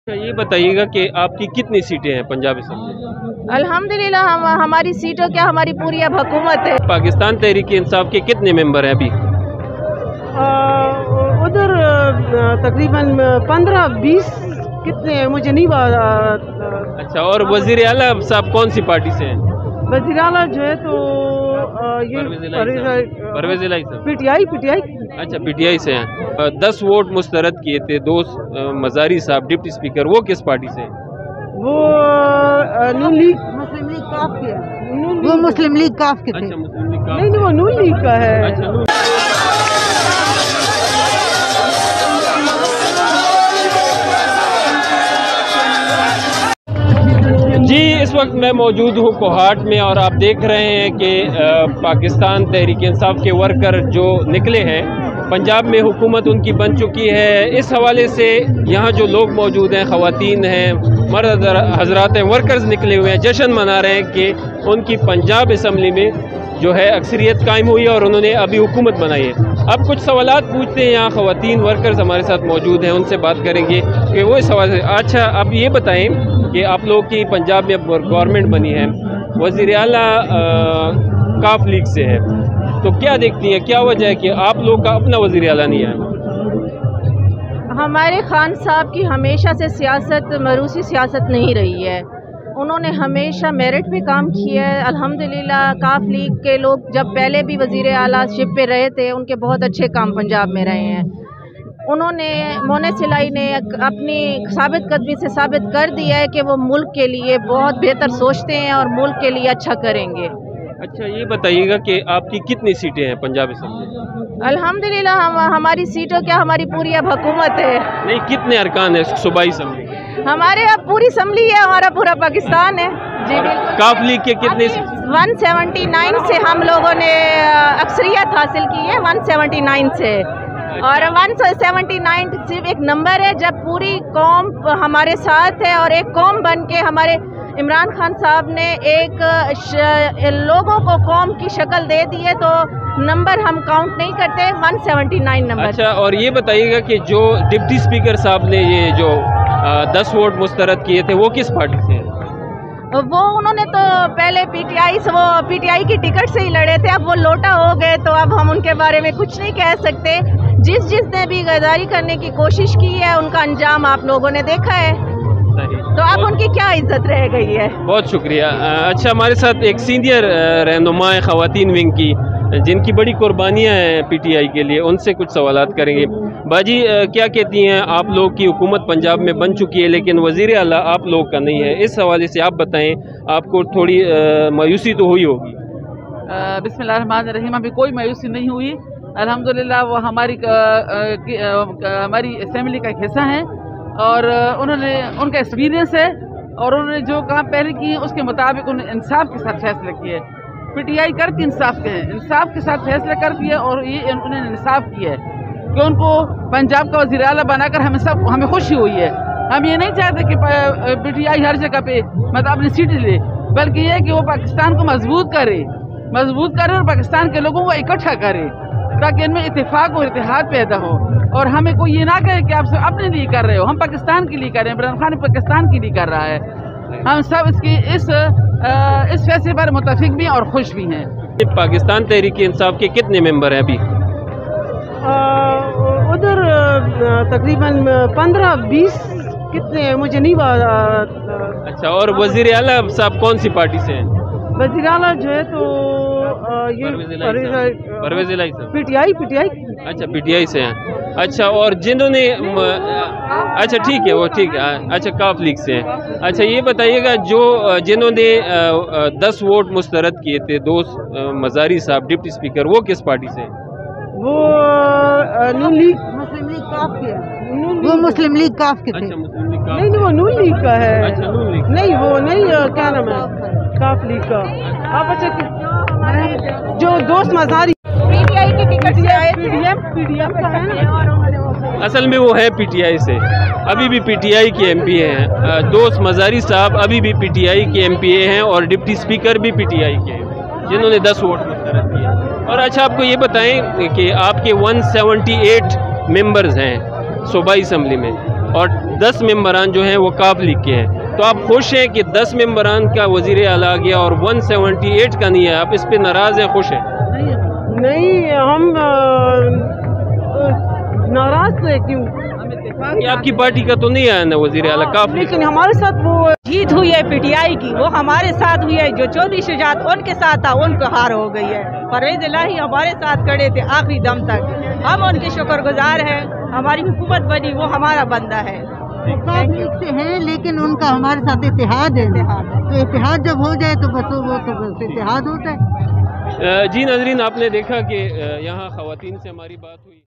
ये बताइएगा कि आपकी कितनी सीटें हैं पंजाब असेंबली? अल्हम्दुलिल्लाह हमारी सीटों क्या हमारी पूरी अब हुकूमत है। पाकिस्तान तहरीक इंसाफ के कितने मेंबर हैं अभी? उधर तकरीबन 15-20 कितने हैं मुझे नहीं पता। अच्छा, और वजीर आला साहब कौन सी पार्टी से हैं? वजीर आला जो है तो ये परवेज इलाही साहब पीटीआई। अच्छा, पीटीआई से हैं। 10 वोट मुस्तरद किए थे दोस्त मजारी साहब डिप्टी स्पीकर, वो किस पार्टी से हैं? वो नून लीग मुस्लिम लीग काफ के हैं। वो मुस्लिम लीग काफ के थे। अच्छा, मुस्लिम लीग नहीं वो नून लीग का है। अच्छा, जी इस वक्त मैं मौजूद हूँ कोहाट में और आप देख रहे हैं कि पाकिस्तान तहरीक इंसाफ के वर्कर जो निकले हैं, पंजाब में हुकूमत उनकी बन चुकी है। इस हवाले से यहाँ जो लोग मौजूद हैं, ख़वातीन हैं, मर्द हजरात हैं, वर्कर्स निकले हुए हैं, जश्न मना रहे हैं कि उनकी पंजाब असम्बली में जो है अक्सरियत कायम हुई है और उन्होंने अभी हुकूमत बनाई है। अब कुछ सवालात पूछते हैं, यहाँ ख़वातीन वर्कर्स हमारे साथ मौजूद हैं, उनसे बात करेंगे कि वो इस सवाल से। अच्छा, अब ये बताएं कि आप लोग की पंजाब में अब गवर्नमेंट बनी है, वज़ीर आला काफ लीग से है, तो क्या देखती हैं, क्या वजह है कि आप लोग का अपना वज़ीर आला नहीं है? हमारे खान साहब की हमेशा से सियासत मरूसी सियासत नहीं रही है। उन्होंने हमेशा मेरिट पे काम किया है। अल्हम्दुलिल्लाह काफ लीग के लोग जब पहले भी वज़ीर आला शिप पे रहे थे, उनके बहुत अच्छे काम पंजाब में रहे हैं। उन्होंने मोने सिलाई ने अपनी साबित कदमी से साबित कर दिया है कि वो मुल्क के लिए बहुत बेहतर सोचते हैं और मुल्क के लिए अच्छा करेंगे। अच्छा, ये बताइएगा कि आपकी कितनी सीटें हैं पंजाब असेंबली? अल्हम्दुलिल्लाह हमारी सीटों क्या हमारी पूरी अब हुकूमत है। नहीं, कितने अरकान है सूबाई असम्बली? हमारे अब पूरी असम्बली है, हमारा पूरा पाकिस्तान है जी। काफ लीग के कितने? 179 से हम लोगों ने अक्सरियत हासिल की है, 179 से। और 179 सिर्फ एक नंबर है, जब पूरी कौम हमारे साथ है और एक कौम बन के हमारे इमरान खान साहब ने एक लोगों को कौम की शक्ल दे दी है, तो नंबर हम काउंट नहीं करते, 179 नंबर। अच्छा, और ये बताइएगा कि जो डिप्टी स्पीकर साहब ने ये जो 10 वोट मुस्तरद किए थे, वो किस पार्टी से हैं? वो उन्होंने तो पहले पीटीआई से, वो पीटीआई की टिकट से ही लड़े थे, अब वो लोटा हो गए, तो अब हम उनके बारे में कुछ नहीं कह सकते। जिसने भी गद्दारी करने की कोशिश की है, उनका अंजाम आप लोगों ने देखा है, तो अब उनकी क्या इज्जत रह गई है। बहुत शुक्रिया। अच्छा, हमारे साथ एक सीनियर रहनुमा है ख़वातीन विंग की, जिनकी बड़ी कुर्बानियाँ हैं पीटीआई के लिए, उनसे कुछ सवालात करेंगे। बाजी, क्या कहती हैं, आप लोग की हुकूमत पंजाब में बन चुकी है लेकिन वज़ीर आला आप लोग का नहीं है, इस हवाले से आप बताएं, आपको थोड़ी मायूसी तो हुई होगी? बिस्मिल्लाहिर्रहमानिर्रहीम, अभी कोई मायूसी नहीं हुई। अल्हम्दुलिल्लाह वो हमारी असेंबली का एक हिस्सा हैं और उनका एक्सपीरियंस है और उन्होंने जो काम पहले किए उसके मुताबिक उन्होंने इंसाफ के साथ फैसले किए। पीटीआई करके इंसाफ के हैं, इंसाफ के साथ फैसले करती है और ये उन्होंने इंसाफ किया है कि उनको पंजाब का वज़ीर आला बनाकर हमें खुशी हुई है। हम ये नहीं चाहते कि पीटीआई हर जगह पे मतलब अपनी सीट ले, बल्कि ये कि वो पाकिस्तान को मजबूत करे और पाकिस्तान के लोगों को इकट्ठा करे ताकि इनमें इत्तेफाक और इत्तेहाद पैदा हो। और हमें कोई ये ना कहे कि आप सब अपने लिए कर रहे हो, हम पाकिस्तान के लिए कर रहे हैं, इमरान खान पाकिस्तान के लिए कर रहा है। हम सब इस फैसले पर मुतफिक भी हैं और खुश भी हैं। पाकिस्तान तहरीक इंसाफ के कितने मेंबर हैं अभी? उधर तकरीबन 15-20 कितने हैं मुझे नहीं पता। अच्छा, और वज़ीर आला साहब कौन सी पार्टी से हैं? वज़ीर आला जो है तो ये परवेज इलाही साहब पीटीआई। अच्छा, पीटीआई से हैं। अच्छा, और जिन्होंने अच्छा ठीक है, वो ठीक है। अच्छा, काफ लीग से हैं। अच्छा, ये बताइएगा जिन्होंने 10 वोट मुस्तरद किए थे दोस्त मजारी साहब डिप्टी स्पीकर, वो किस पार्टी से हैं? वो नून लीग मुस्लिम लीग काफ के हैं। वो मुस्लिम लीग काफ के थे। अच्छा, मुस्लिम लीग नहीं वो नून लीग का है। अच्छा, नून लीग नहीं वो नहीं, क्या नाम है, काफ लीग का। आप अच्छा जो दोस्त मजारी पीटीआई की टिकट से आए थे, पीडीएम का है ना, असल में वो है पीटीआई से, अभी भी पीटीआई के एमपी हैं। दोस्त मजारी साहब अभी भी पीटीआई के एमपी हैं और डिप्टी स्पीकर भी पीटीआई के हैं, जिन्होंने 10 वोट मुस्तरद किए। और अच्छा, आपको ये बताएं कि आपके 178 मेंबर्स हैं सूबाई असम्बली में, اور 10 ممبران جو ہیں وہ کاف لیگ کے ہیں. تو آپ خوش ہیں کہ 10 ممبران کا وزیر اعلیٰ گیا اور 178 کا نہیں ہے؟ آپ اس پہ ناراض ہیں, خوش ہیں؟ نہیں, ہم ناراض تھے. کیوں؟ کہ آپ کی پارٹی کا تو نہیں آیا نا وزیر اعلیٰ کاف لیگ, لیکن ہمارے ساتھ وہ جیت ہوئی ہے پی ٹی آئی کی, وہ ہمارے ساتھ ہوئی ہے. جو چودھری شجاعت ان کے ساتھ تھا ان کو ہار ہو گئی ہے. پرویز الہی ہمارے ساتھ کھڑے تھے آخری دم تک. ہم ان کے شکر گزار ہیں. ہماری حکومت بنی, وہ ہمارا بندہ ہے. سے ہیں لیکن ان کا ہمارے ساتھ اتحاد ہے. تو اتحاد جب ہو جائے تو بس وہ تو بس اتحاد ہوتا ہے. جی ناظرین, آپ نے دیکھا کہ یہاں خواتین سے ہماری بات ہوئی.